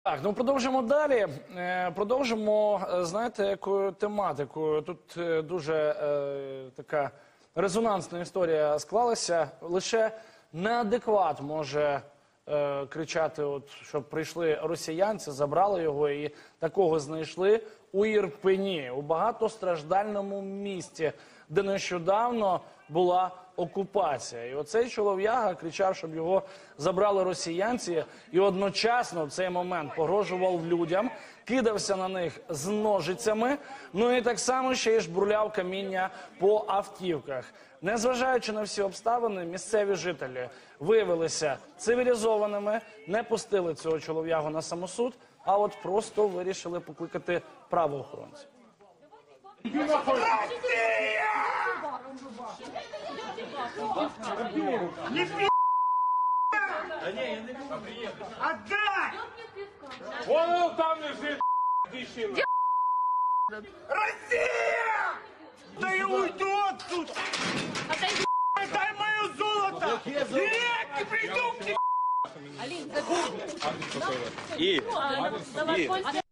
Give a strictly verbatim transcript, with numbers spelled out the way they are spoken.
Так, ну продовжимо далі. Продовжимо, знаєте, якою тематикою. Тут дуже е, така резонансна історія склалася. Лише неадекват може е, кричати, от, щоб прийшли росіянці, забрали його і такого знайшли у Ірпені, у багатостраждальному місті, де нещодавно була окупація. І оцей чолов'яга кричав, щоб його забрали росіянці, і одночасно в цей момент погрожував людям, кидався на них з ножицями, ну і так само ще й жбурляв каміння по автівках. Незважаючи на всі обставини, місцеві жителі виявилися цивілізованими, не пустили цього чолов'ягу на самосуд, а от просто вирішили покликати правоохоронців. Не пи***! Да не, я не буду приехать. Отдай! Вон он там лежит, дичина. Россия! Да я уйду отсюда! Дай мое золото! Нет, придурки! И, и